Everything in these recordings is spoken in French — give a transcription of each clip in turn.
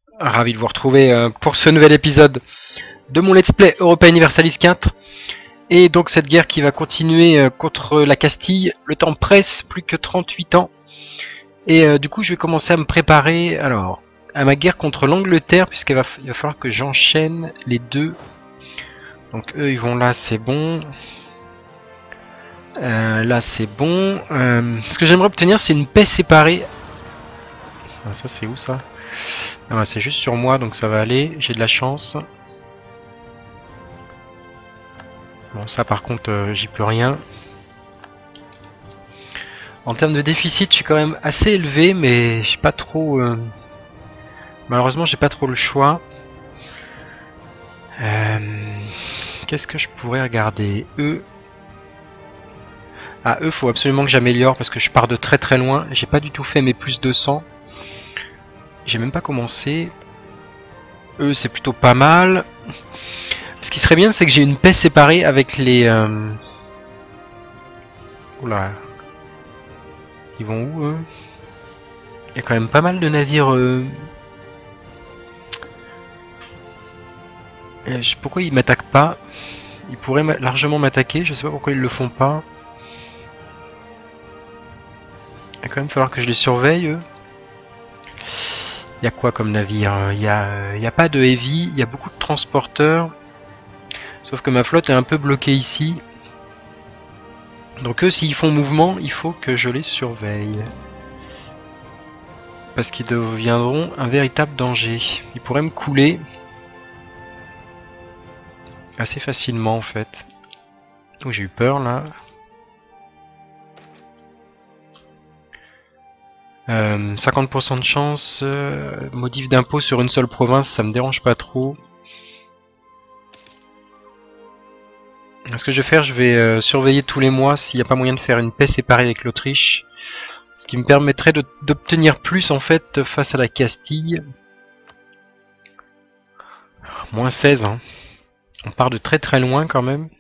Ravi de vous retrouver pour ce nouvel épisode de mon Let's Play Europa Universalis 4. Et donc cette guerre qui va continuer contre la Castille. Le temps presse, plus que 38 ans. Et du coup je vais commencer à me préparer alors à ma guerre contre l'Angleterre, puisqu'il va falloir que j'enchaîne les deux. Donc eux ils vont là, c'est bon. Là c'est bon. Ce que j'aimerais obtenir, c'est une paix séparée. Ah, ça c'est où ça? Ah, c'est juste sur moi, donc ça va aller. J'ai de la chance. Bon, ça par contre, j'y peux rien. En termes de déficit, je suis quand même assez élevé, mais j'ai pas trop... Malheureusement, j'ai pas trop le choix. Qu'est-ce que je pourrais regarder? Eux... Ah, eux, faut absolument que j'améliore, parce que je pars de très très loin. J'ai pas du tout fait mes plus 200. J'ai même pas commencé. Eux, c'est plutôt pas mal. Ce qui serait bien, c'est que j'ai une paix séparée avec les... Oula. Ils vont où, eux? Il y a quand même pas mal de navires... Pourquoi ils m'attaquent pas? Ils pourraient largement m'attaquer, je sais pas pourquoi ils le font pas. Il va quand même falloir que je les surveille, eux. Il y a quoi comme navire? Il y a pas de heavy, il y a beaucoup de transporteurs. Sauf que ma flotte est un peu bloquée ici. Donc eux, s'ils font mouvement, il faut que je les surveille. Parce qu'ils deviendront un véritable danger. Ils pourraient me couler. Assez facilement en fait. Oh, j'ai eu peur là. 50% de chance, modif d'impôt sur une seule province, ça me dérange pas trop. Ce que je vais faire, je vais surveiller tous les mois s'il n'y a pas moyen de faire une paix séparée avec l'Autriche. Ce qui me permettrait d'obtenir plus en fait face à la Castille. Moins 16, hein. On part de très très loin quand même.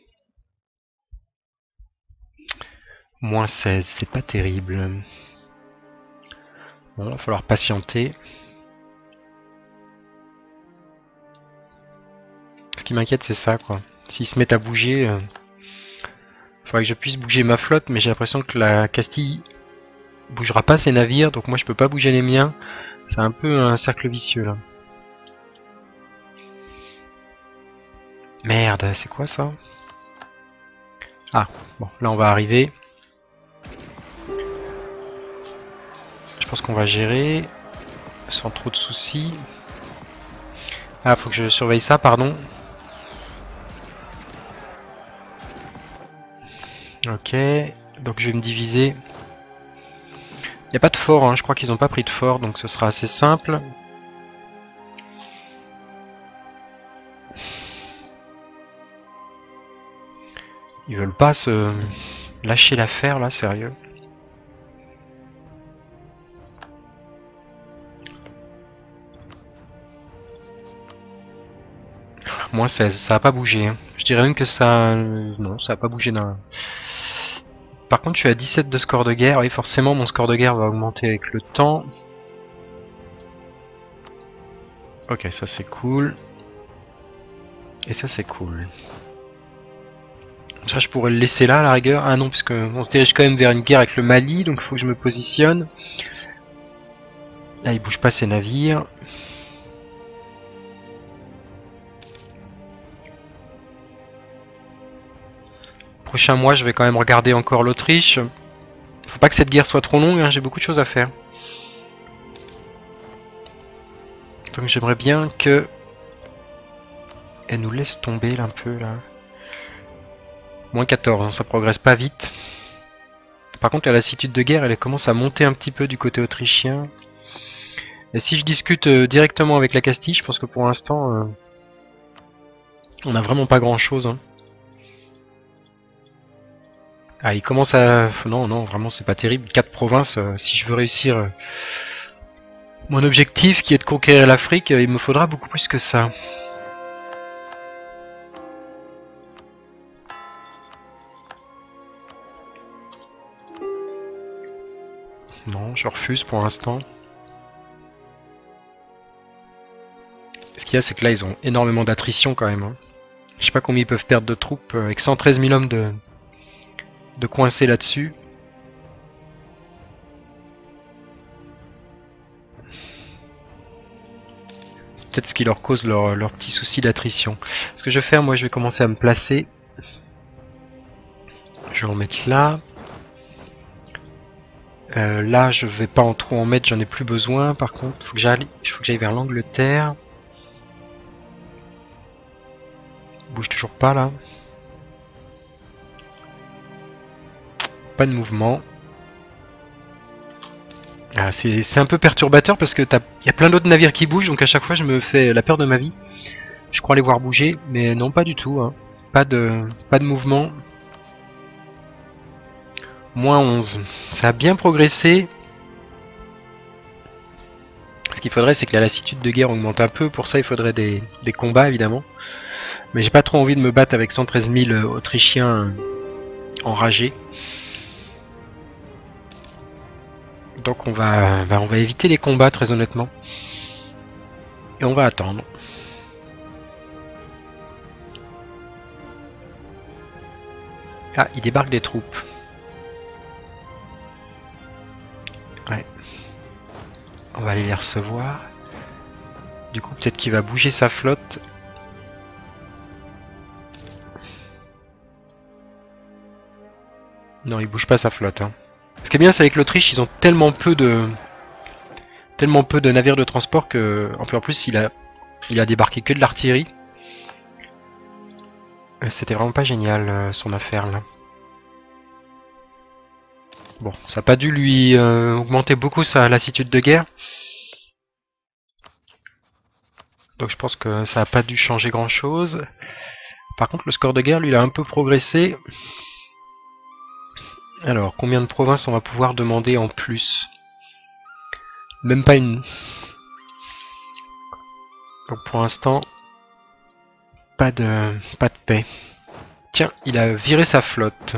Moins 16, c'est pas terrible. Bon, il va falloir patienter. Ce qui m'inquiète, c'est ça, quoi. S'ils se mettent à bouger, il faudrait que je puisse bouger ma flotte, mais j'ai l'impression que la Castille bougera pas ses navires, donc moi je peux pas bouger les miens. C'est un peu un cercle vicieux, là. Merde, c'est quoi ça? Ah, bon, là on va arriver. Je pense qu'on va gérer sans trop de soucis. Ah, faut que je surveille ça, pardon. Ok, donc je vais me diviser. Il n'y a pas de fort, hein. Je crois qu'ils n'ont pas pris de fort, donc ce sera assez simple. Ils veulent pas se lâcher l'affaire là, sérieux. Moins 16, ça a pas bougé. Hein. Je dirais même que ça... non, ça a pas bougé d'un... Par contre, je suis à 17 de score de guerre. Oui, forcément, mon score de guerre va augmenter avec le temps. Ok, ça c'est cool. Et ça c'est cool. Ça, je pourrais le laisser là, à la rigueur. Ah non, puisque on se dirige quand même vers une guerre avec le Mali, donc il faut que je me positionne. Là, il bouge pas ses navires. Prochain mois, je vais quand même regarder encore l'Autriche. Faut pas que cette guerre soit trop longue, hein, j'ai beaucoup de choses à faire. Donc j'aimerais bien que... Elle nous laisse tomber là, un peu là. Moins 14, hein, ça progresse pas vite. Par contre, la lassitude de guerre, elle commence à monter un petit peu du côté autrichien. Et si je discute directement avec la Castille, je pense que pour l'instant, on n'a vraiment pas grand chose. Hein. Ah, il commence à... Non, non, vraiment, c'est pas terrible. 4 provinces, si je veux réussir mon objectif, qui est de conquérir l'Afrique, il me faudra beaucoup plus que ça. Non, je refuse pour l'instant. qu'il y a, c'est que là, ils ont énormément d'attrition quand même. Hein. Je sais pas combien ils peuvent perdre de troupes avec 113 000 hommes de coincés là-dessus. C'est peut-être ce qui leur cause leur petit souci d'attrition. Ce que je vais faire, moi, je vais commencer à me placer. Je vais en mettre là. Là, je vais pas trop en mettre, j'en ai plus besoin. Par contre, faut que j'aille vers l'Angleterre. Bouge toujours pas là. Pas de mouvement. Ah, c'est un peu perturbateur parce que il y a plein d'autres navires qui bougent, donc à chaque fois je me fais la peur de ma vie. Je crois les voir bouger, mais non, pas du tout. Hein. Pas de mouvement. Moins 11. Ça a bien progressé. Ce qu'il faudrait, c'est que la lassitude de guerre augmente un peu. Pour ça, il faudrait des combats, évidemment. Mais j'ai pas trop envie de me battre avec 113 000 Autrichiens enragés. Donc on va éviter les combats, très honnêtement. Et on va attendre. Ah, il débarque des troupes. Ouais. On va aller les recevoir. Du coup, peut-être qu'il va bouger sa flotte. Non, il bouge pas sa flotte. Hein. Ce qui est bien, c'est avec l'Autriche, ils ont tellement peu de navires de transport que, en plus, il a débarqué que de l'artillerie. C'était vraiment pas génial son affaire là. Bon, ça n'a pas dû lui augmenter beaucoup sa lassitude de guerre. Donc je pense que ça n'a pas dû changer grand chose. Par contre, le score de guerre, lui, il a un peu progressé. Alors, combien de provinces on va pouvoir demander en plus? Même pas une. Donc pour l'instant, pas de paix. Tiens, il a viré sa flotte.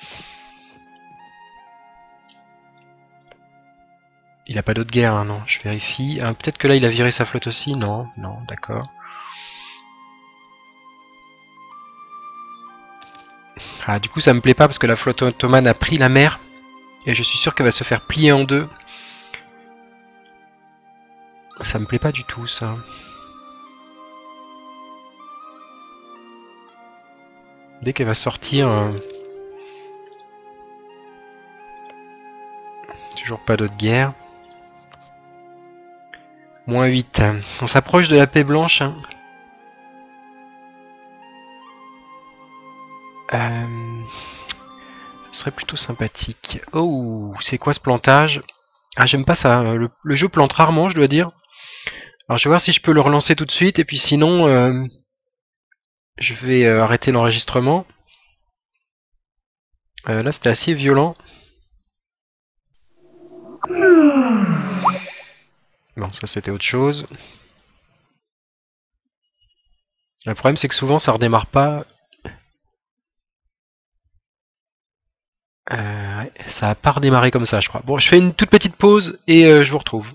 Il a pas d'autre guerre, hein, non, je vérifie. Ah, peut-être que là il a viré sa flotte aussi, non, non, d'accord. Ah, du coup ça me plaît pas parce que la flotte ottomane a pris la mer. Et je suis sûr qu'elle va se faire plier en deux. Ça me plaît pas du tout, ça. Dès qu'elle va sortir... Toujours pas d'autre guerre. Moins 8. On s'approche de la paix blanche. Hein. Ce serait plutôt sympathique. Oh, c'est quoi ce plantage? Ah, j'aime pas ça. Le jeu plante rarement, je dois dire. Alors, je vais voir si je peux le relancer tout de suite. Et puis sinon, je vais arrêter l'enregistrement. Là, c'était assez violent. Bon, ça c'était autre chose. Le problème, c'est que souvent, ça redémarre pas. Ouais, ça a pas redémarré comme ça, je crois. Bon, je fais une toute petite pause et je vous retrouve.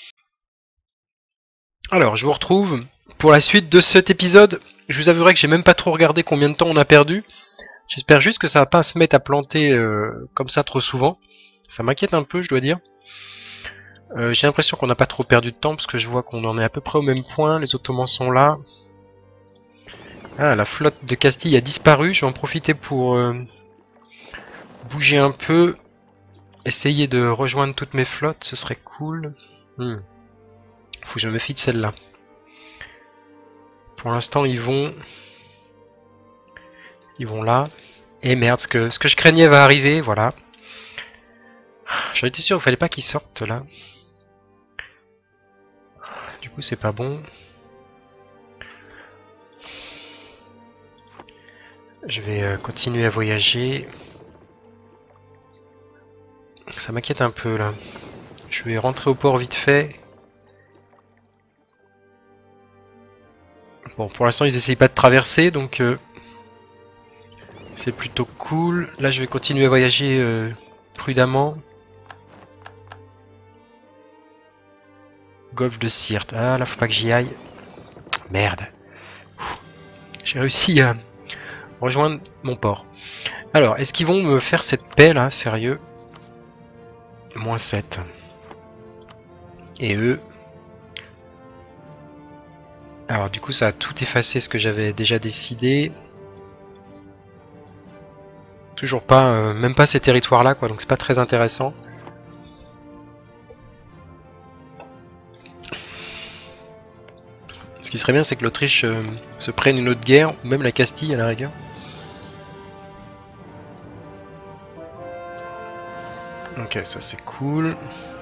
Alors, je vous retrouve pour la suite de cet épisode. Je vous avouerai que j'ai même pas trop regardé combien de temps on a perdu. J'espère juste que ça va pas se mettre à planter comme ça trop souvent. Ça m'inquiète un peu, je dois dire. J'ai l'impression qu'on n'a pas trop perdu de temps parce que je vois qu'on en est à peu près au même point. Les Ottomans sont là. Ah, la flotte de Castille a disparu. Je vais en profiter pour bouger un peu. Essayer de rejoindre toutes mes flottes, ce serait cool. Faut que je me fie de celle-là. Pour l'instant, ils vont là. Et merde, ce que je craignais va arriver, voilà. J'en étais sûr, il fallait pas qu'ils sortent là. Du coup, c'est pas bon. Je vais continuer à voyager. Ça m'inquiète un peu là. Je vais rentrer au port vite fait. Bon, pour l'instant, ils essayent pas de traverser, donc c'est plutôt cool. Là, je vais continuer à voyager prudemment. Golfe de Sirte. Ah, là, faut pas que j'y aille. Merde. J'ai réussi à rejoindre mon port. Alors, est-ce qu'ils vont me faire cette paix là, sérieux? Moins 7. Et eux... Alors du coup ça a tout effacé ce que j'avais déjà décidé. Toujours pas, même pas ces territoires là quoi, donc c'est pas très intéressant. Ce qui serait bien c'est que l'Autriche se prenne une autre guerre, ou même la Castille à la rigueur. Ok, ça c'est cool.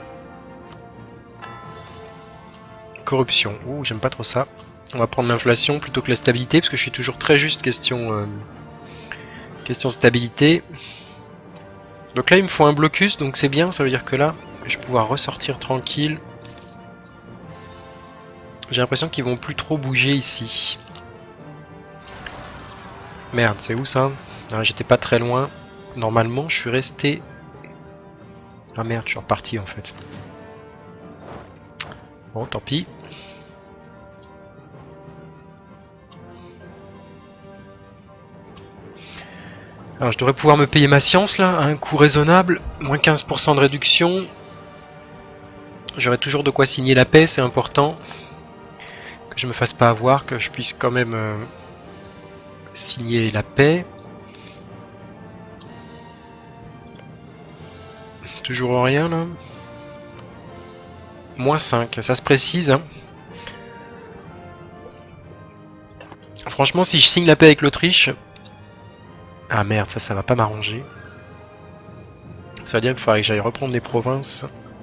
Corruption, ouh j'aime pas trop ça. On va prendre l'inflation plutôt que la stabilité, parce que je suis toujours très juste question stabilité. Donc là il me faut un blocus, donc c'est bien, ça veut dire que là je vais pouvoir ressortir tranquille. J'ai l'impression qu'ils vont plus trop bouger ici. Merde, c'est où ça? Ah, j'étais pas très loin. Normalement je suis resté... Ah merde, je suis reparti en fait. Bon, tant pis. Alors je devrais pouvoir me payer ma science là, à un coût raisonnable, moins 15% de réduction. J'aurai toujours de quoi signer la paix, c'est important. Que je me fasse pas avoir, que je puisse quand même signer la paix. Toujours rien là. Moins 5, ça se précise. Hein. Franchement si je signe la paix avec l'Autriche... Ah merde, ça va pas m'arranger. Ça veut dire qu'il faudrait que j'aille reprendre les provinces.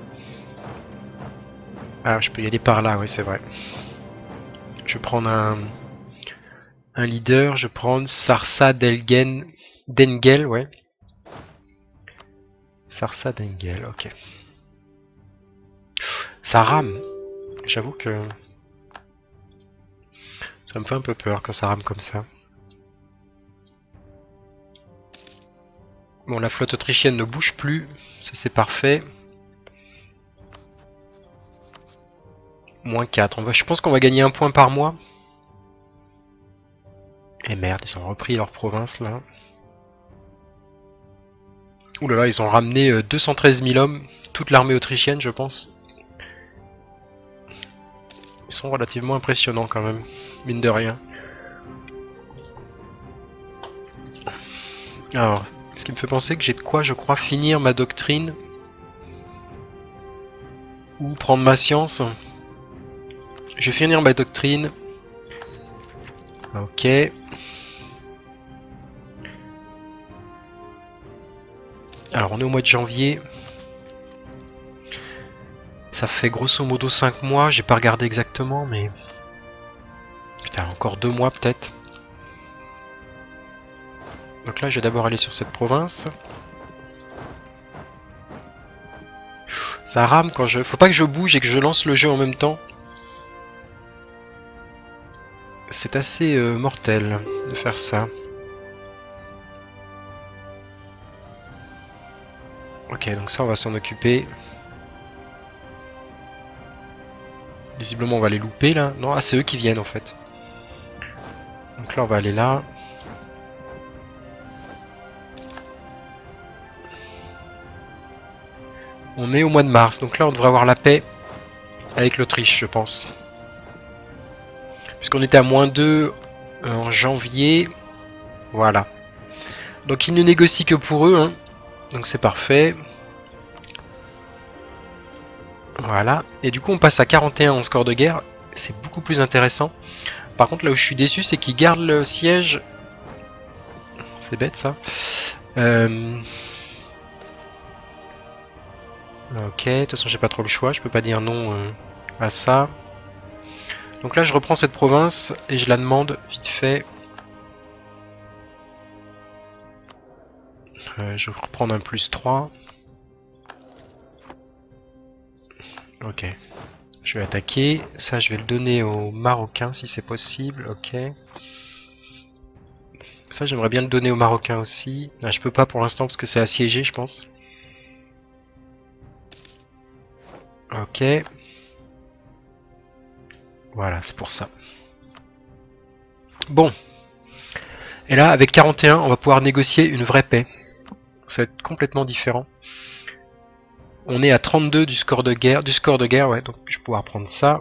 Ah, je peux y aller par là, oui, c'est vrai. Je vais prendre un leader, je vais prendre Sarsa Dengel, ouais. Sarsa Dengel, ok. Ça rame. J'avoue que... ça me fait un peu peur quand ça rame comme ça. Bon, la flotte autrichienne ne bouge plus. Ça, c'est parfait. Moins 4. Je pense qu'on va gagner un point par mois. Et merde, ils ont repris leur province, là. Ouh là là, ils ont ramené 213 000 hommes. Toute l'armée autrichienne, je pense. Ils sont relativement impressionnants, quand même. Mine de rien. Alors... ce qui me fait penser que j'ai de quoi, je crois, finir ma doctrine. Ou prendre ma science. Je vais finir ma doctrine. Ok. Alors on est au mois de janvier. Ça fait grosso modo 5 mois. J'ai pas regardé exactement, mais... putain, encore 2 mois peut-être. Donc là, je vais d'abord aller sur cette province. Ça rame quand je... faut pas que je bouge et que je lance le jeu en même temps. C'est assez mortel de faire ça. Ok, donc ça, on va s'en occuper. Visiblement, on va les louper, là. Non, ah, c'est eux qui viennent, en fait. Donc là, on va aller là. On est au mois de mars, donc là on devrait avoir la paix avec l'Autriche, je pense. Puisqu'on était à -2 en janvier. Voilà. Donc ils ne négocient que pour eux, hein. Donc c'est parfait. Voilà. Et du coup on passe à 41 en score de guerre. C'est beaucoup plus intéressant. Par contre là où je suis déçu, c'est qu'ils gardent le siège. C'est bête ça. Ok, de toute façon j'ai pas trop le choix, je peux pas dire non à ça. Donc là je reprends cette province et je la demande vite fait. Je vais reprendre un +3. Ok. Je vais attaquer. Ça je vais le donner aux Marocains si c'est possible. Ok. Ça j'aimerais bien le donner aux Marocains aussi. Ah, je peux pas pour l'instant parce que c'est assiégé je pense. Ok. Voilà, c'est pour ça. Bon. Et là, avec 41, on va pouvoir négocier une vraie paix. Ça va être complètement différent. On est à 32 du score de guerre, ouais, donc je vais pouvoir prendre ça.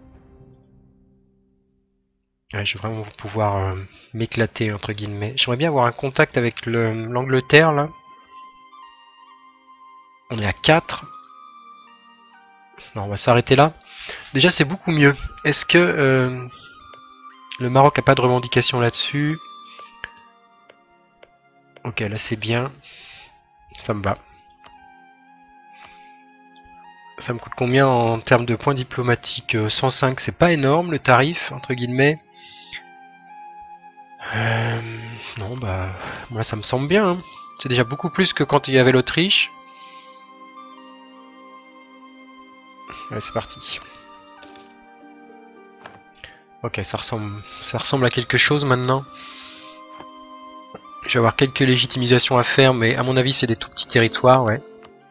Ouais, je vais vraiment pouvoir m'éclater, entre guillemets. J'aimerais bien avoir un contact avec l'Angleterre, là. On est à 4. Non, on va s'arrêter là. Déjà, c'est beaucoup mieux. Est-ce que le Maroc n'a pas de revendication là-dessus? Ok, là c'est bien. Ça me va. Ça me coûte combien en termes de points diplomatiques? 105, c'est pas énorme le tarif, entre guillemets. Non, bah, moi ça me semble bien. Hein. C'est déjà beaucoup plus que quand il y avait l'Autriche. Allez, c'est parti. Ok, ça ressemble à quelque chose maintenant. Je vais avoir quelques légitimisations à faire, mais à mon avis c'est des tout petits territoires, ouais.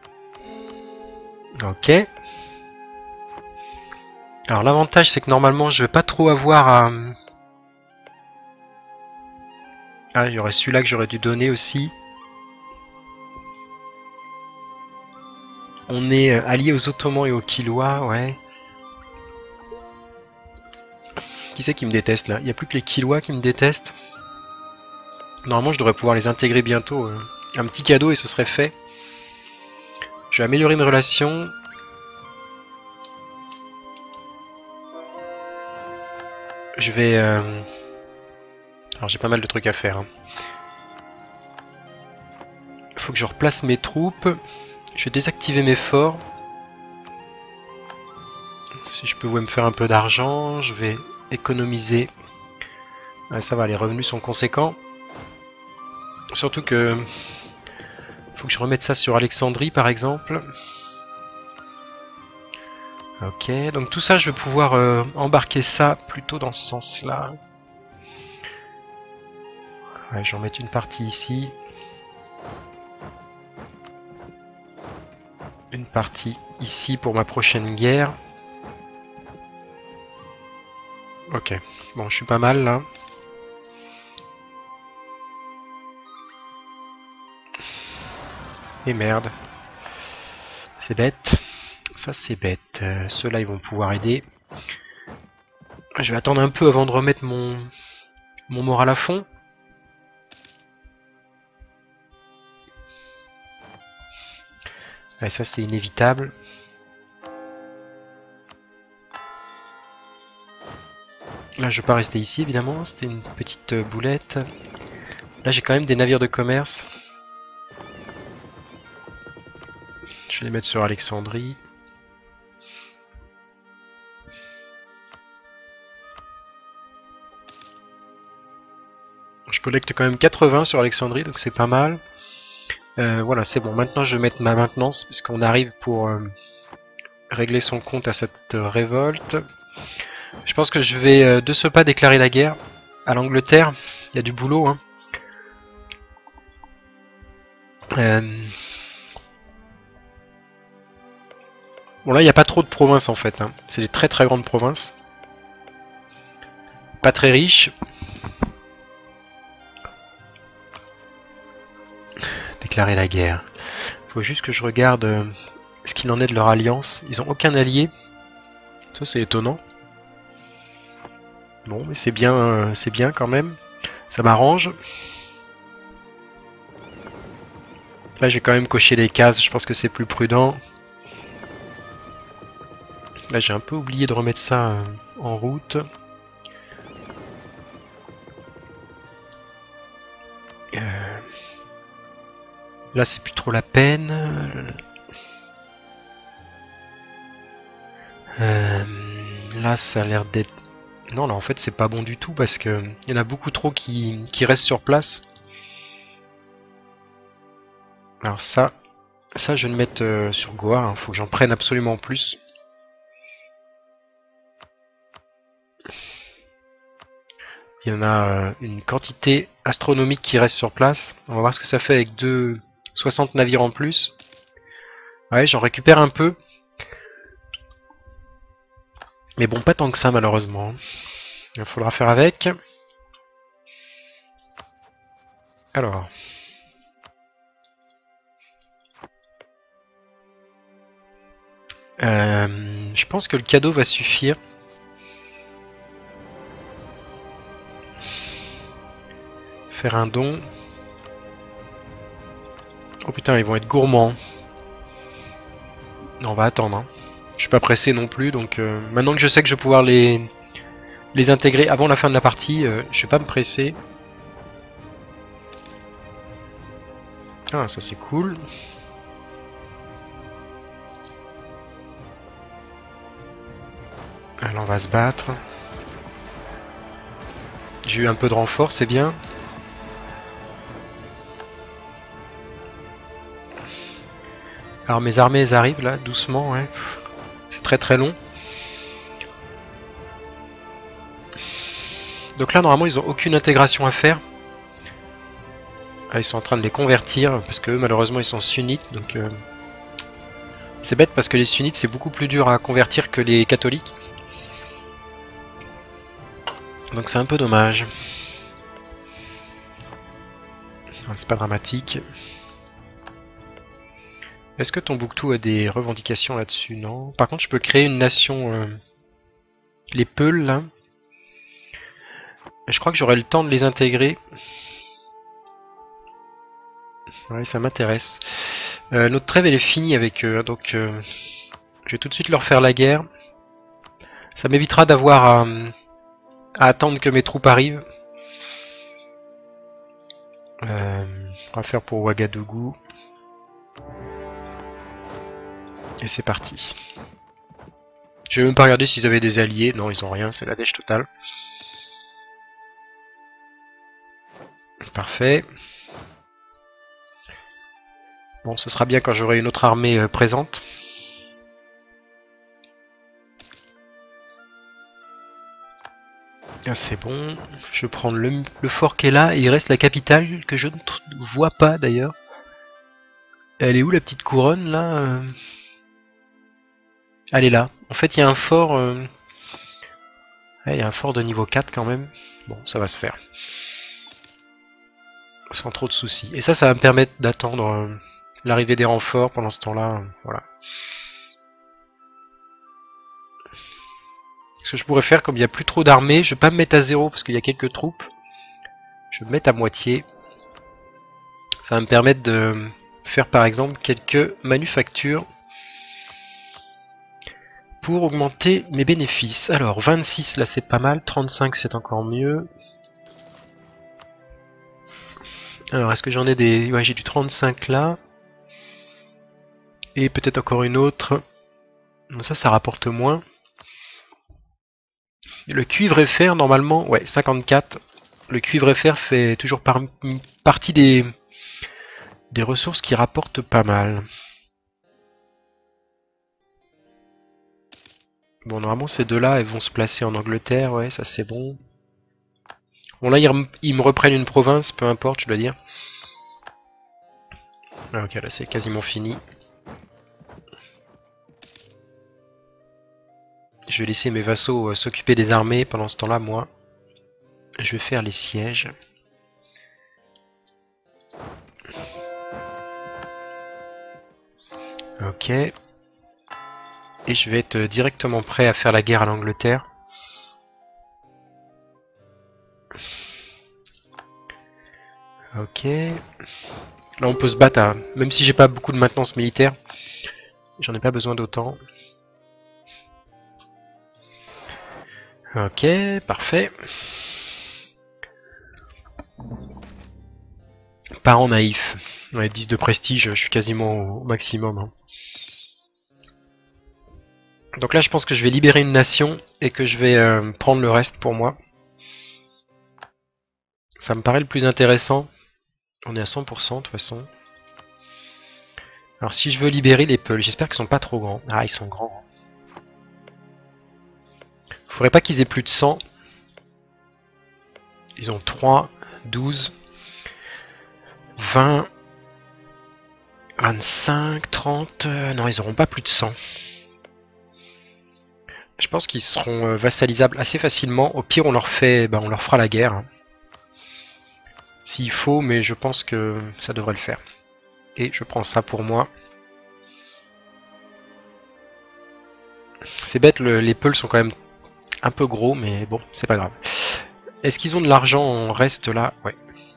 Ok. Alors l'avantage c'est que normalement je vais pas trop avoir à... Ah, il y aurait celui-là que j'aurais dû donner aussi. On est allié aux Ottomans et aux Killois, ouais. Qui c'est qui me déteste là? Il n'y a plus que les Killois qui me détestent. Normalement je devrais pouvoir les intégrer bientôt. Un petit cadeau et ce serait fait. Je vais améliorer mes relations. Je vais... Alors j'ai pas mal de trucs à faire. Hein. Faut que je replace mes troupes. Je vais désactiver mes forts. Si je peux me faire un peu d'argent, je vais économiser. Ouais, ça va, les revenus sont conséquents. Surtout que... Faut que je remette ça sur Alexandrie par exemple. Ok, donc tout ça je vais pouvoir embarquer ça plutôt dans ce sens-là. Ouais, je vais en mettre une partie ici. Une partie ici pour ma prochaine guerre. Ok, bon je suis pas mal là. Et merde. C'est bête. Ça c'est bête. Ceux-là ils vont pouvoir aider. Je vais attendre un peu avant de remettre mon moral à fond. Ouais, ça c'est inévitable. Là je vais pas rester ici évidemment, c'était une petite boulette. Là j'ai quand même des navires de commerce. Je vais les mettre sur Alexandrie. Je collecte quand même 80 sur Alexandrie, donc c'est pas mal. Voilà, c'est bon. Maintenant, je vais mettre ma maintenance, puisqu'on arrive pour régler son compte à cette révolte. Je pense que je vais de ce pas déclarer la guerre à l'Angleterre. Il y a du boulot. Hein. Bon, là, il n'y a pas trop de provinces, en fait. Hein. C'est des très très grandes provinces. Pas très riches. Déclarer la guerre. Faut juste que je regarde ce qu'il en est de leur alliance. Ils ont aucun allié. Ça, c'est étonnant. Bon, mais c'est bien quand même. Ça m'arrange. Là, j'ai quand même coché les cases. Je pense que c'est plus prudent. Là, j'ai un peu oublié de remettre ça en route. Là, c'est plus trop la peine. Là, ça a l'air d'être... Non, là, en fait, c'est pas bon du tout parce que il y en a beaucoup trop qui restent sur place. Alors ça je vais le mettre sur Goa. Hein. Faut que j'en prenne absolument plus. Il y en a une quantité astronomique qui reste sur place. On va voir ce que ça fait avec 60 navires en plus. Ouais, j'en récupère un peu. Mais bon, pas tant que ça malheureusement. Il faudra faire avec. Alors. Je pense que le cadeau va suffire. Faire un don. Oh putain, ils vont être gourmands. Non, on va attendre. Hein. Je suis pas pressé non plus, donc maintenant que je sais que je vais pouvoir les intégrer avant la fin de la partie, je vais pas me presser. Ah, ça c'est cool. Alors on va se battre. J'ai eu un peu de renfort, c'est bien. Alors mes armées elles arrivent là, doucement, ouais. C'est très très long. Donc là normalement ils ont aucune intégration à faire. Ah, ils sont en train de les convertir, parce que eux, malheureusement ils sont sunnites, donc c'est bête parce que les sunnites c'est beaucoup plus dur à convertir que les catholiques. Donc c'est un peu dommage. C'est pas dramatique. Est-ce que Tombouctou a des revendications là-dessus? Non. Par contre, je peux créer une nation... les Peuls, là. Je crois que j'aurai le temps de les intégrer. Ouais, ça m'intéresse. Notre trêve, elle est finie avec eux. Donc, je vais tout de suite leur faire la guerre. Ça m'évitera d'avoir à attendre que mes troupes arrivent. On va faire pour Ouagadougou. Et c'est parti. Je vais même pas regarder s'ils avaient des alliés. Non, ils ont rien, c'est la dèche totale. Parfait. Bon, ce sera bien quand j'aurai une autre armée présente. Ah, c'est bon. Je vais prendre le fort qui est là. Et il reste la capitale que je ne vois pas d'ailleurs. Elle est où la petite couronne là? Elle est là. En fait, il y a un fort... ouais, il y a un fort de niveau 4 quand même. Bon, ça va se faire. Sans trop de soucis. Et ça va me permettre d'attendre l'arrivée des renforts pendant ce temps-là. Voilà. Ce que je pourrais faire, comme il n'y a plus trop d'armées, je vais pas me mettre à zéro parce qu'il y a quelques troupes. Je vais me mettre à moitié. Ça va me permettre de faire par exemple quelques manufactures pour augmenter mes bénéfices. Alors 26 là c'est pas mal, 35 c'est encore mieux. Alors est-ce que j'en ai des... Ouais, j'ai du 35 là. Et peut-être encore une autre. Ça rapporte moins. Le cuivre et fer normalement, ouais 54. Le cuivre et fer fait toujours partie des ressources qui rapportent pas mal. Bon, normalement ces deux-là, elles vont se placer en Angleterre, ouais, ça c'est bon. Bon là, ils me reprennent une province, peu importe, je dois dire. Ah, ok, là c'est quasiment fini. Je vais laisser mes vassaux s'occuper des armées pendant ce temps-là, moi. Je vais faire les sièges. Ok. Et je vais être directement prêt à faire la guerre à l'Angleterre. Ok. Là on peut se battre, à... même si j'ai pas beaucoup de maintenance militaire. J'en ai pas besoin d'autant. Ok, parfait. Parent naïf. Ouais, 10 de prestige, je suis quasiment au maximum. Hein. Donc là je pense que je vais libérer une nation et que je vais prendre le reste pour moi. Ça me paraît le plus intéressant. On est à 100% de toute façon. Alors si je veux libérer les Peuls, j'espère qu'ils sont pas trop grands. Ah, ils sont grands. Faudrait pas qu'ils aient plus de 100. Ils ont 3, 12, 20, 25, 30... non, ils auront pas plus de 100. Je pense qu'ils seront vassalisables assez facilement. Au pire, on leur fera la guerre. s'il faut, mais je pense que ça devrait le faire. Et je prends ça pour moi. C'est bête, les peuls sont quand même un peu gros, mais bon, c'est pas grave. Est-ce qu'ils ont de l'argent en reste là? Ouais.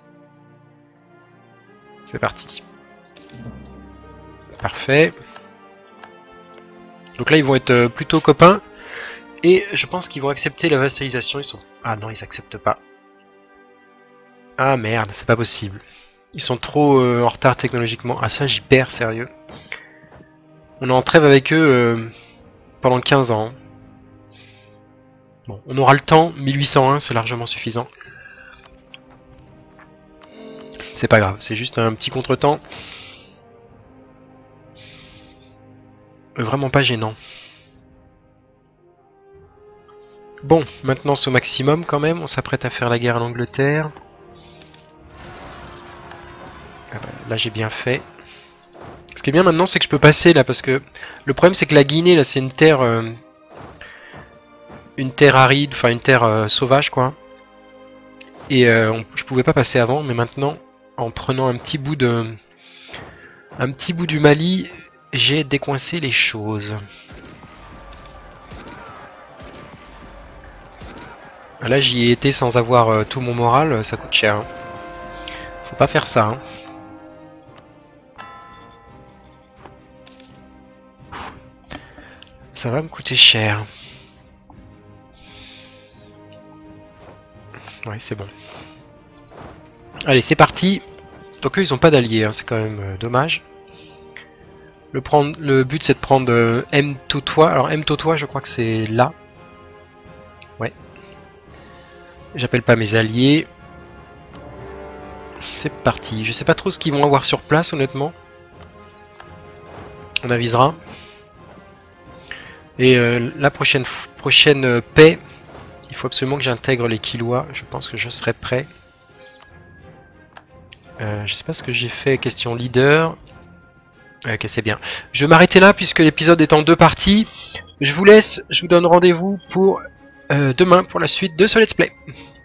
C'est parti. Parfait. Donc là, ils vont être plutôt copains. Et je pense qu'ils vont accepter la vassalisation. Ils sont... Ah non, ils acceptent pas. Ah merde, c'est pas possible. Ils sont trop en retard technologiquement. Ah ça, j'y perds, sérieux. On est en trêve avec eux pendant 15 ans. Bon, on aura le temps. 1801, c'est largement suffisant. C'est pas grave, c'est juste un petit contretemps. Vraiment pas gênant. Bon, maintenant c'est au maximum quand même. On s'apprête à faire la guerre à l'Angleterre. Ah bah, là j'ai bien fait. Ce qui est bien maintenant, c'est que je peux passer là, parce que le problème c'est que la Guinée, là, c'est une terre aride, enfin une terre sauvage, quoi. Et je pouvais pas passer avant, mais maintenant, en prenant un petit bout du Mali, j'ai décoincé les choses. Là, j'y ai été sans avoir tout mon moral, ça coûte cher. Hein. Faut pas faire ça. Hein. Ça va me coûter cher. Ouais, c'est bon. Allez, c'est parti. Donc eux, ils ont pas d'alliés, hein, c'est quand même dommage. Le but, c'est de prendre M Totois. Alors M Totois, je crois que c'est là. Ouais. J'appelle pas mes alliés. C'est parti. Je sais pas trop ce qu'ils vont avoir sur place, honnêtement. On avisera. Et la prochaine paix, il faut absolument que j'intègre les Killois. Je pense que je serai prêt. Je sais pas ce que j'ai fait. Question leader. Ok, c'est bien. Je vais m'arrêter là puisque l'épisode est en 2 parties. Je vous laisse. Je vous donne rendez-vous pour demain pour la suite de ce let's play.